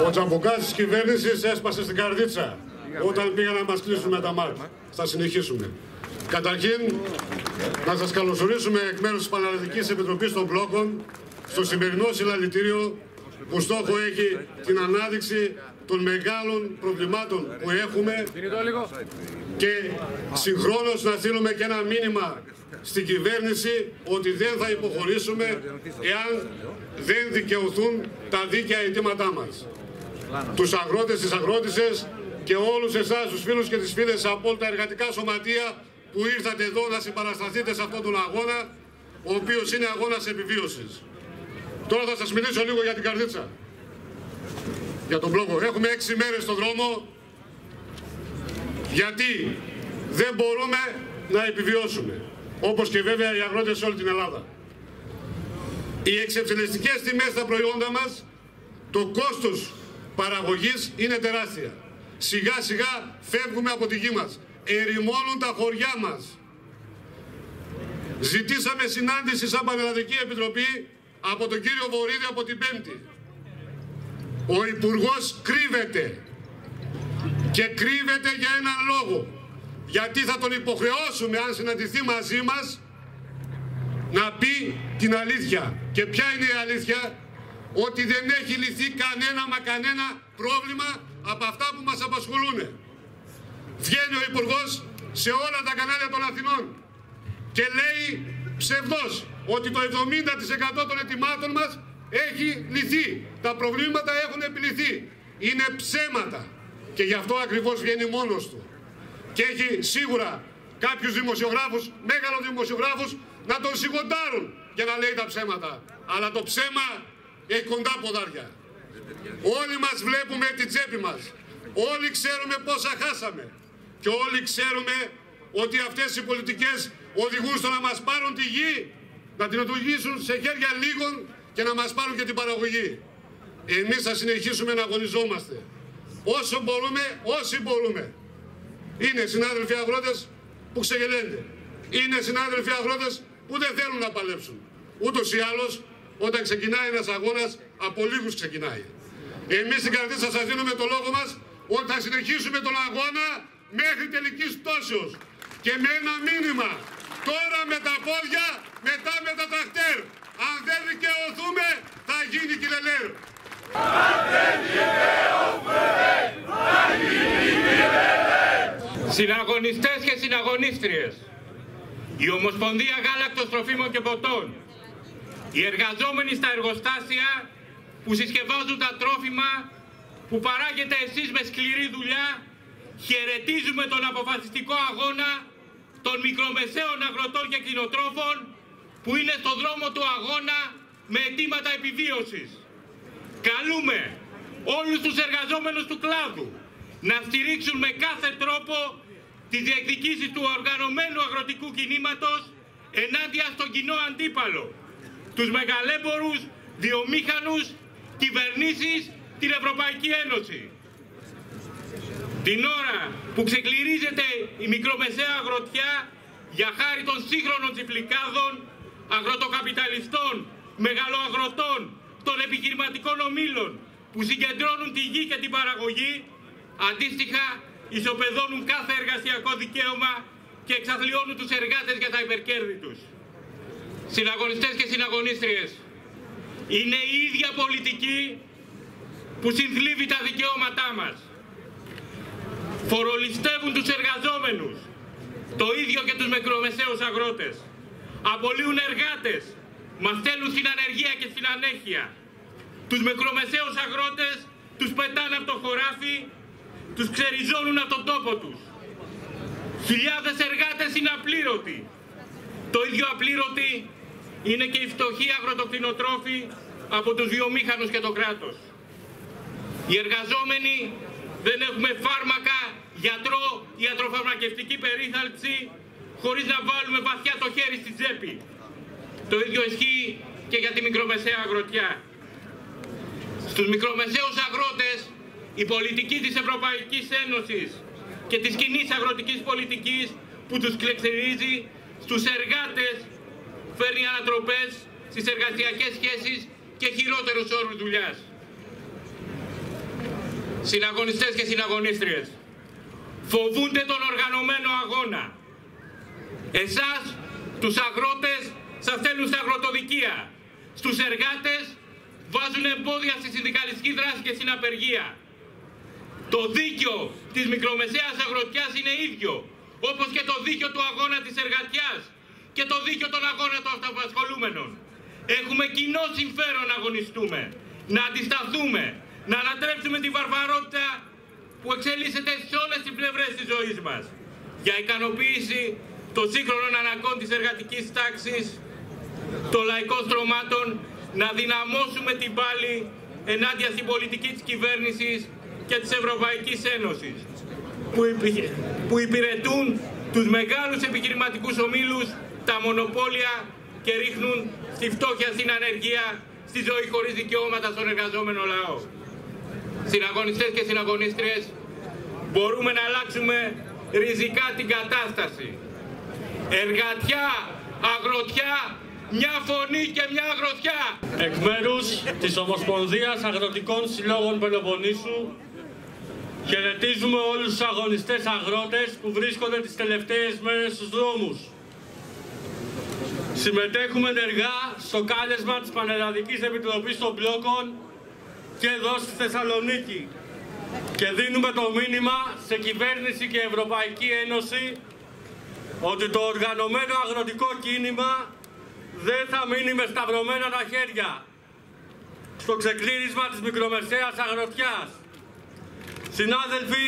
Ο Τζαμπουκάς της κυβέρνησης έσπασε στην καρδίτσα όταν πήγαν να μας κλείσουν με τα μάτια. Θα συνεχίσουμε. Καταρχήν, να σας καλωσορίσουμε εκ μέρους της Πανελλαδικής Επιτροπής των Μπλόκων στο σημερινό συλλαλητήριο που στόχο έχει την ανάδειξη των μεγάλων προβλημάτων που έχουμε και συγχρόνως να στείλουμε και ένα μήνυμα στην κυβέρνηση ότι δεν θα υποχωρήσουμε εάν δεν δικαιωθούν τα δίκαια αιτήματά μας. Τους αγρότες, τις αγρότισσες και όλους εσάς τους φίλους και τις φίλες από όλα τα εργατικά σωματεία που ήρθατε εδώ να συμπαρασταθείτε σε αυτόν τον αγώνα, ο οποίος είναι αγώνας επιβίωσης. Τώρα θα σας μιλήσω λίγο για την καρδίτσα, για τον μπλόκο. Έχουμε 6 μέρες στον δρόμο γιατί δεν μπορούμε να επιβιώσουμε. Όπως και βέβαια οι αγρότες σε όλη την Ελλάδα. Οι εξεψελιστικές τιμές στα προϊόντα μας, το κόστος παραγωγής είναι τεράστια. Σιγά σιγά φεύγουμε από τη γη μας. Ερημώνουν τα χωριά μας. Ζητήσαμε συνάντηση σαν Πανελλαδική Επιτροπή από τον κύριο Βορίδη από την Πέμπτη. Ο Υπουργός κρύβεται. Και κρύβεται για έναν λόγο. Γιατί θα τον υποχρεώσουμε, αν συναντηθεί μαζί μας, να πει την αλήθεια. Και ποια είναι η αλήθεια? Ότι δεν έχει λυθεί κανένα πρόβλημα από αυτά που μας απασχολούν. Βγαίνει ο Υπουργός σε όλα τα κανάλια των Αθηνών και λέει ψευδός ότι το 70% των αιτημάτων μας έχει λυθεί. Τα προβλήματα έχουν επιλυθεί. Είναι ψέματα. Και γι' αυτό ακριβώς βγαίνει μόνος του. Και έχει σίγουρα κάποιους δημοσιογράφους, μέγαλους δημοσιογράφους, να τον σιγοντάρουν για να λέει τα ψέματα. Αλλά το ψέμα έχει κοντά ποδάρια. Όλοι μας βλέπουμε την τσέπη μας. Όλοι ξέρουμε πόσα χάσαμε. Και όλοι ξέρουμε ότι αυτές οι πολιτικές οδηγούν στο να μας πάρουν τη γη, να την οδηγήσουν σε χέρια λίγων και να μας πάρουν και την παραγωγή. Εμείς θα συνεχίσουμε να αγωνιζόμαστε. Όσο μπορούμε, όσοι μπορούμε. Είναι συνάδελφοι αγρότες που ξεγελένται. Είναι συνάδελφοι αγρότες που δεν θέλουν να παλέψουν. Ούτως ή άλλως, όταν ξεκινάει ένας αγώνας, από λίγους ξεκινάει. Εμείς στην καρδίτσα σας δίνουμε το λόγο μας ότι θα συνεχίσουμε τον αγώνα μέχρι τελικής πτώσεως. Και με ένα μήνυμα, τώρα με τα πόδια, μετά με τα τρακτέρ. Αν δεν δικαιωθούμε, θα γίνει κυρελέρ. Αν δεν δικαιωθούμε, θα γίνει κυρελέρ. Συναγωνιστές και συναγωνίστριες, η Ομοσπονδία Γάλακτος Τροφίμων και Ποτών, οι εργαζόμενοι στα εργοστάσια που συσκευάζουν τα τρόφιμα που παράγετε εσείς με σκληρή δουλειά, χαιρετίζουμε τον αποφασιστικό αγώνα των μικρομεσαίων αγροτών και κτηνοτρόφων που είναι στο δρόμο του αγώνα με αιτήματα επιβίωσης. Καλούμε όλους τους εργαζόμενους του κλάδου να στηρίξουν με κάθε τρόπο τις διεκδικήσεις του οργανωμένου αγροτικού κινήματος ενάντια στον κοινό αντίπαλο, τους μεγαλέμπορους, βιομήχανους, κυβερνήσεις, την Ευρωπαϊκή Ένωση. Την ώρα που ξεκληρίζεται η μικρομεσαία αγροτιά για χάρη των σύγχρονων τσιφλικάδων, αγροτοκαπιταλιστών, μεγαλοαγροτών, των επιχειρηματικών ομίλων που συγκεντρώνουν τη γη και την παραγωγή, αντίστοιχα ισοπεδώνουν κάθε εργασιακό δικαίωμα και εξαθλιώνουν τους εργάτες για τα υπερκέρδη τους. Συναγωνιστές και συναγωνίστριες, είναι η ίδια πολιτική που συνθλίβει τα δικαιώματά μας. Φορολιστεύουν τους εργαζόμενους, το ίδιο και τους μικρομεσαίους αγρότες. Απολύουν εργάτες, μας στέλνουν στην ανεργία και στην ανέχεια. Τους μικρομεσαίους αγρότες τους πετάνε από το χωράφι, τους ξεριζώνουν από τον τόπο τους. Χιλιάδες εργάτες είναι απλήρωτοι. Το ίδιο απλήρωτοι είναι και οι φτωχοί αγροτοκτηνοτρόφοι από τους βιομήχανους και το κράτος. Οι εργαζόμενοι δεν έχουμε φάρμακα, γιατρό, ιατροφαρμακευτική περίθαλψη χωρίς να βάλουμε βαθιά το χέρι στη τσέπη. Το ίδιο ισχύει και για τη μικρομεσαία αγροτιά. Στους μικρομεσαίους αγρότες η πολιτική της Ευρωπαϊκής Ένωσης και της κοινής αγροτικής πολιτικής που τους κλεξερίζει, στους εργάτες φέρνει ανατροπές στις εργασιακές σχέσεις και χειρότερους όρους δουλειάς. συναγωνιστές και συναγωνίστριες, φοβούνται τον οργανωμένο αγώνα. Εσάς, τους αγρότες, σας στέλνουν στα αγροτοδικεία. Στους εργάτες βάζουν εμπόδια στη συνδικαλιστική δράση και στην απεργία. Το δίκιο της μικρομεσαίας αγροτιάς είναι ίδιο, όπως και το δίκιο του αγώνα της εργατιάς και το δίκιο των αγώνα των αυτοαπασχολούμενων. Έχουμε κοινό συμφέρον να αγωνιστούμε, να αντισταθούμε, να ανατρέψουμε τη βαρβαρότητα που εξελίσσεται σε όλες τις πλευρές της ζωής μας, για ικανοποίηση των σύγχρονων αναγκών της εργατικής τάξης, των λαϊκών στρωμάτων, να δυναμώσουμε την πάλη ενάντια στην πολιτική της κυβέρνησης και της Ευρωπαϊκής Ένωσης, που υπηρετούν τους μεγάλους επιχειρηματικούς ομίλους, τα μονοπόλια και ρίχνουν στη φτώχεια, στην ανεργία, στη ζωή χωρίς δικαιώματα στον εργαζόμενο λαό. Συναγωνιστές και συναγωνίστριες, μπορούμε να αλλάξουμε ριζικά την κατάσταση. Εργατιά, αγροτιά, μια φωνή και μια αγροτιά. Εκ μέρους της Ομοσπονδίας Αγροτικών Συλλόγων Πελοποννήσου, χαιρετίζουμε όλους τους αγωνιστές αγρότες που βρίσκονται τις τελευταίες μέρες στους δρόμους. Συμμετέχουμε ενεργά στο κάλεσμα της Πανελλαδικής Επιτροπής των Μπλόκων και εδώ στη Θεσσαλονίκη και δίνουμε το μήνυμα σε κυβέρνηση και Ευρωπαϊκή Ένωση ότι το οργανωμένο αγροτικό κίνημα δεν θα μείνει με σταυρωμένα τα χέρια στο ξεκλήρισμα της μικρομεσαίας αγροτιάς. Συνάδελφοι,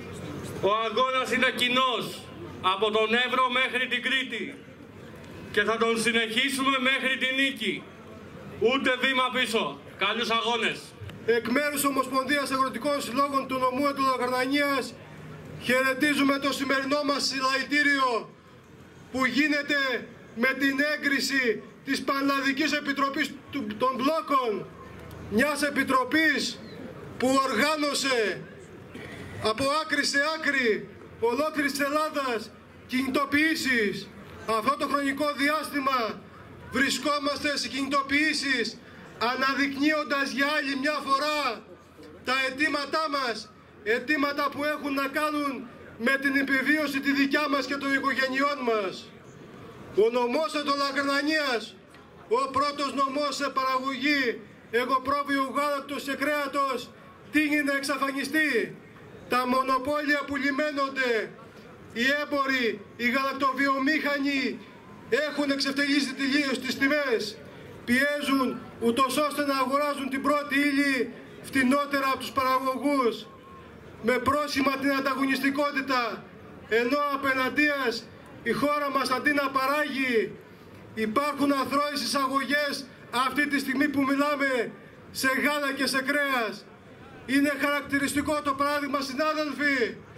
ο αγώνας είναι κοινός από τον Εύρο μέχρι την Κρήτη και θα τον συνεχίσουμε μέχρι την νίκη. Ούτε βήμα πίσω. Καλούς αγώνες. Εκ μέρους Ομοσπονδίας Αγροτικών Συλλόγων του Νομού Εντωλοκαρνανίας χαιρετίζουμε το σημερινό μας συλλαλητήριο που γίνεται με την έγκριση της Πανελλαδικής Επιτροπής των Μπλόκων, μιας επιτροπής που οργάνωσε από άκρη σε άκρη ολόκληρης της Ελλάδας κινητοποιήσεις. Αυτό το χρονικό διάστημα βρισκόμαστε σε κινητοποιήσεις, αναδεικνύοντας για άλλη μια φορά τα αιτήματά μας, αιτήματα που έχουν να κάνουν με την επιβίωση τη δικιά μας και των οικογενειών μας. Ο νομός Εντωλοκαρνανίας, ο πρώτος νομός σε παραγωγή εγωπρόβιου γάλακτος και κρέατος, τείνει να εξαφανιστεί. Τα μονοπόλια που λιμένονται, οι έμποροι, οι γαλακτοβιομήχανοι έχουν εξευτελίσει τελείως τις τιμές. Πιέζουν ούτως ώστε να αγοράζουν την πρώτη ύλη φτηνότερα από τους παραγωγούς, με πρόσημα την ανταγωνιστικότητα, ενώ απέναντίας η χώρα μας αντί να παράγει, υπάρχουν αθρώες εισαγωγές αυτή τη στιγμή που μιλάμε σε γάλα και σε κρέας. Είναι χαρακτηριστικό το παράδειγμα, συνάδελφοι,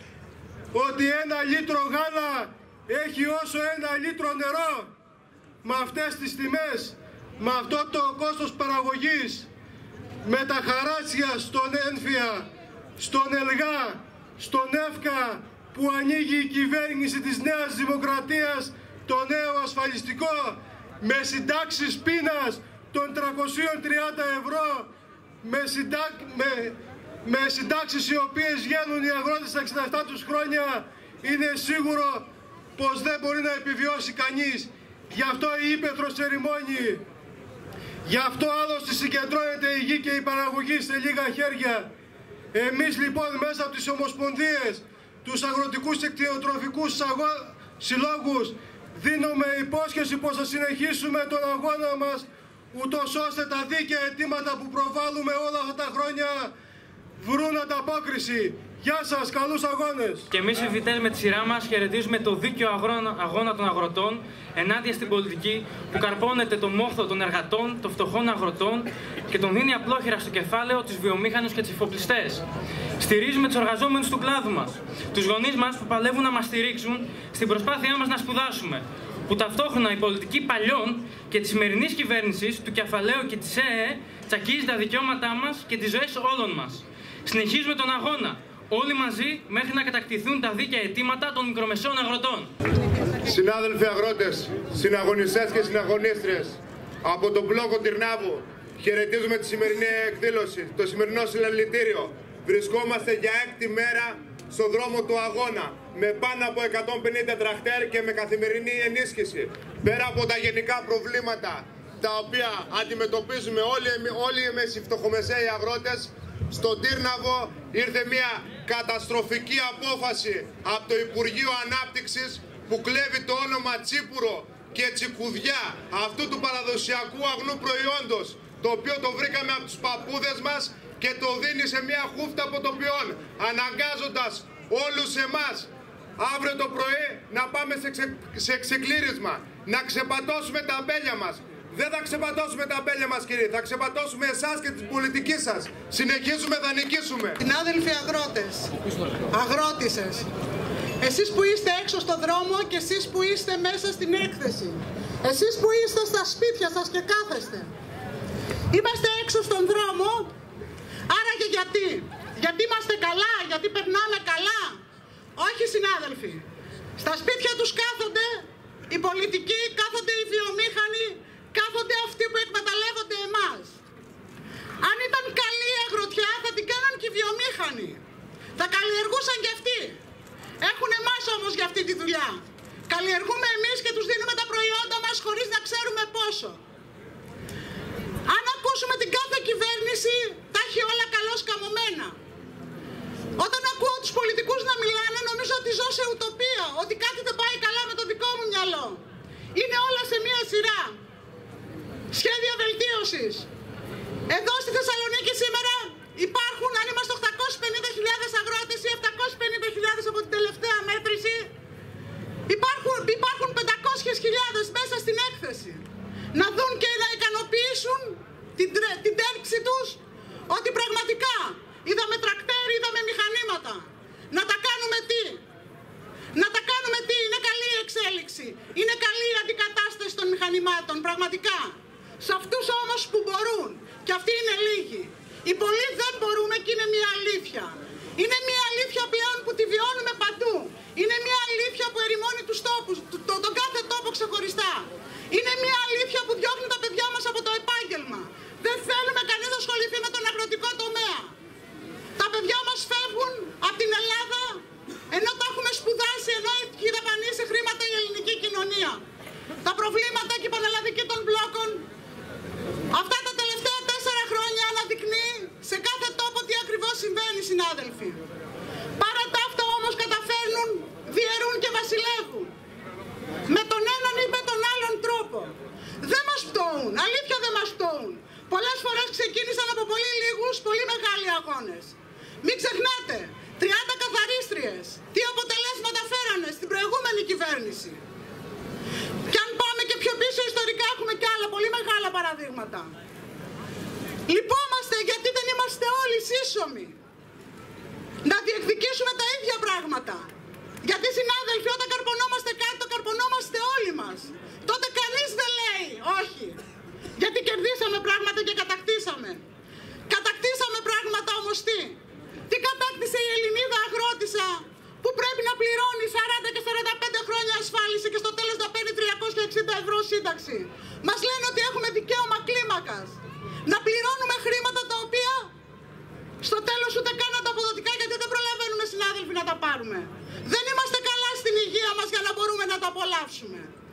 ότι 1 λίτρο γάλα έχει όσο 1 λίτρο νερό. Με αυτές τις τιμές, με αυτό το κόστος παραγωγής, με τα χαράτσια στον Ένφια, στον Ελγά, στον Εύκα που ανοίγει η κυβέρνηση της Νέας Δημοκρατίας, το νέο ασφαλιστικό, με συντάξεις πείνας των 330 ευρώ, με συντάξεις οι οποίες βγαίνουν οι αγρότες στα 67 τους χρόνια, είναι σίγουρο πως δεν μπορεί να επιβιώσει κανείς. Γι' αυτό η ύπαιθρος ερημώνει. Γι' αυτό άλλωστε συγκεντρώνεται η γη και η παραγωγή σε λίγα χέρια. Εμείς λοιπόν μέσα από τις ομοσπονδίες, τους αγροτικούς και κτηνοτροφικούς συλλόγους, δίνουμε υπόσχεση πως θα συνεχίσουμε τον αγώνα μας, ούτως ώστε τα δίκαια αιτήματα που προβάλλουμε όλα αυτά τα χρόνια βρουν ανταπόκριση. Γεια σας, καλούς αγώνες! Και εμείς οι φοιτητές με τη σειρά μας χαιρετίζουμε το δίκαιο αγώνα των αγροτών ενάντια στην πολιτική που καρπώνεται το μόχθο των εργατών, των φτωχών αγροτών και τον δίνει απλόχερα στο κεφάλαιο τους βιομήχανους και τους εφοπλιστές. Στηρίζουμε τους εργαζόμενους του κλάδου μας, τους γονείς μας που παλεύουν να μας στηρίξουν στην προσπάθειά μας να σπουδάσουμε, που ταυτόχρονα η πολιτική παλιών και της σημερινής κυβέρνησης, του κεφαλαίου και της ΕΕ τσακίζει τα δικαιώματά μας και τις ζωές όλων μας. Συνεχίζουμε τον αγώνα, όλοι μαζί, μέχρι να κατακτηθούν τα δίκαια αιτήματα των μικρομεσαίων αγροτών. Συνάδελφοι αγρότες, συναγωνιστές και συναγωνίστριες, από τον μπλόκο Τυρνάβου χαιρετίζουμε τη σημερινή εκδήλωση, το σημερινό συλλαλητήριο. βρισκόμαστε για 6η μέρα στον δρόμο του αγώνα με πάνω από 150 τραχτέρ και με καθημερινή ενίσχυση. Πέρα από τα γενικά προβλήματα τα οποία αντιμετωπίζουμε όλοι εμείς οι φτωχομεσαίοι αγρότες, στον Τύρναβο ήρθε μια καταστροφική απόφαση από το Υπουργείο Ανάπτυξης που κλέβει το όνομα τσίπουρο και τσικουδιά αυτού του παραδοσιακού αγνού προϊόντος, το οποίο το βρήκαμε από τους παππούδες μας και το δίνει σε μια χούφτα αποτοπιών, αναγκάζοντας όλους εμάς αύριο το πρωί να πάμε σε ξεκλήρισμα, να ξεπατώσουμε τα αμπέλια μας. Δεν θα ξεπατώσουμε τα αμπέλια μας, κύριε, θα ξεπατώσουμε εσάς και την πολιτική σας. Συνεχίζουμε, θα νικήσουμε. Συνάδελφοι αγρότες, αγρότισσες, εσείς που είστε έξω στον δρόμο και εσείς που είστε μέσα στην έκθεση, εσείς που είστε στα σπίτια σας και κάθεστε, είμαστε έξω στον δρόμο, άρα και γιατί? Γιατί είμαστε καλά, γιατί περνάμε καλά? Όχι, συνάδελφοι. Στα σπίτια τους κάθονται οι πολιτικοί, κάθονται οι βιομήχανοι, κάθονται αυτοί που εκμεταλλεύονται εμάς. Αν ήταν καλή η αγροτιά θα την κάναν και οι βιομήχανοι. Θα καλλιεργούσαν και αυτοί. Έχουν εμάς όμως για αυτή τη δουλειά. Καλλιεργούμε εμείς και τους δίνουμε τα προϊόντα μας χωρίς να ξέρουμε πόσο. Αν ακούσουμε την κάθε κυβέρνηση, τα έχει όλα καλώς καμωμένα. Όταν ακούω τους πολιτικούς να μιλάνε, νομίζω ότι ζω σε ουτοπία, ότι κάτι δεν πάει καλά με το δικό μου μυαλό. Είναι όλα σε μία σειρά. Σχέδια βελτίωσης. Εδώ στη Θεσσαλονίκη σήμερα υπάρχουν, αν είμαστε 850.000 αγρότες ή 750.000 από την τελευταία μέτρηση, υπάρχουν 500.000 μέσα στην έκθεση. Να δουν και να ικανοποιήσουν την τέρξη τους ότι πραγματικά είδαμε τρακτέρ, είδαμε μηχανήματα. Να τα κάνουμε τι? Να τα κάνουμε τι? Είναι καλή η εξέλιξη. Είναι καλή η αντικατάσταση των μηχανημάτων, πραγματικά. Σε αυτούς όμως που μπορούν, και αυτοί είναι λίγοι. Οι πολλοί δεν μπορούμε και είναι μια αλήθεια. Είναι μια αλήθεια πλέον που τη βιώνουμε παντού. Είναι μια αλήθεια που ερημώνει τους τόπους, τον κάθε τόπο ξεχωριστά. Είναι μια αλήθεια που διώχνει τα παιδιά μας από το επάγγελμα. Δεν θέλουμε κανείς να ασχοληθεί με τον αγροτικό τομέα. Τα παιδιά μας φεύγουν από την Ελλάδα, ενώ τα έχουμε σπουδάσει, ενώ έχει δαπανίσει χρήματα η ελληνική κοινωνία. Τα προβλήματα και η πανελλαδική των μπλόκων, αυτά τα τελευταία 4 χρόνια αναδεικνύει σε κάθε τόπο τι ακριβώς συμβαίνει, συνάδελφοι. Παρά τα αυτά όμως καταφέρνουν, διαιρούν και βασιλεύουν. Με τον έναν ή με τον άλλον τρόπο. Δεν μας πτώουν, αλήθεια δεν μας πτώουν. Πολλές φορές ξεκίνησαν από πολύ λίγους, πολύ μεγάλοι αγώνες. Μην ξεχνάτε, 30 καθαρίστριες. Τι αποτελέσματα φέρανε στην προηγούμενη κυβέρνηση. Και αν πάμε και πιο πίσω ιστορικά έχουμε και άλλα πολύ μεγάλα παραδείγματα. Λυπόμαστε γιατί δεν είμαστε όλοι σύσσωμοι. Να διεκδικήσουμε τα ίδια πράγματα. Γιατί, συνάδελφοι, όταν καρπονόμαστε κάτι, το καρπονόμαστε όλοι μας. Τότε κανείς δεν λέει όχι. Γιατί κερδίσαμε πράγματα και κατακτήσαμε. Κατακτήσαμε πράγματα όμως τι? Τι κατάκτησε η Ελληνίδα αγρότησα που πρέπει να πληρώνει 40 και 45 χρόνια ασφάλιση και στο τέλος να παίρνει 360 ευρώ σύνταξη? Μας λένε ότι έχουμε δικαίωμα κλίμακας. Να πληρώνουμε χρήματα τα οποία στο τέλος ούτε καν τα αποδοτικά, γιατί δεν προλαβαίνουμε, συνάδελφοι, να τα πάρουμε. Δεν είμαστε καλά στην υγεία μας για να μπορούμε να τα απολαύσουμε.